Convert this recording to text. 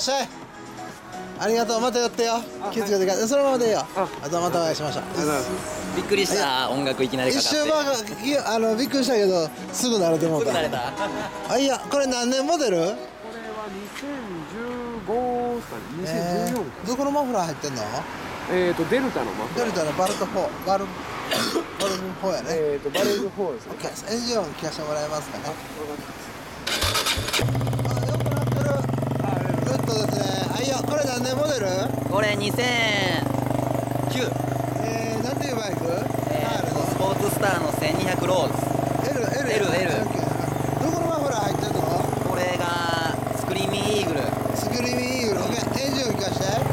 しゃい。ありがとう、また寄ってよ。気をつけてください。そのままでいいよ。あとまたお会いしましょう。 びっくりした、音楽いきなりか一かって瞬びっくりしたけど、すぐ慣れてもうた。 すぐ慣れた。 あ、いや、これ何年モデル？ これは2015ですかね。2014か。 どこのマフラー入ってんの？ デルタのマフラー。 デルタのバルト4、バルブ4やね。 バレル4ですね。 エンジン音聞かせてもらえますかね。あ、よくなってる。グッドですね。あ、いや、これ何年モデル？ これ2009、 なんていうバイク？ スポーツスターの1200ローズ。 L。どこのマフラー入ってんの？ これがスクリーミーイーグル。 スクリーミーイーグル。オッケー。エンジン音聞かせて。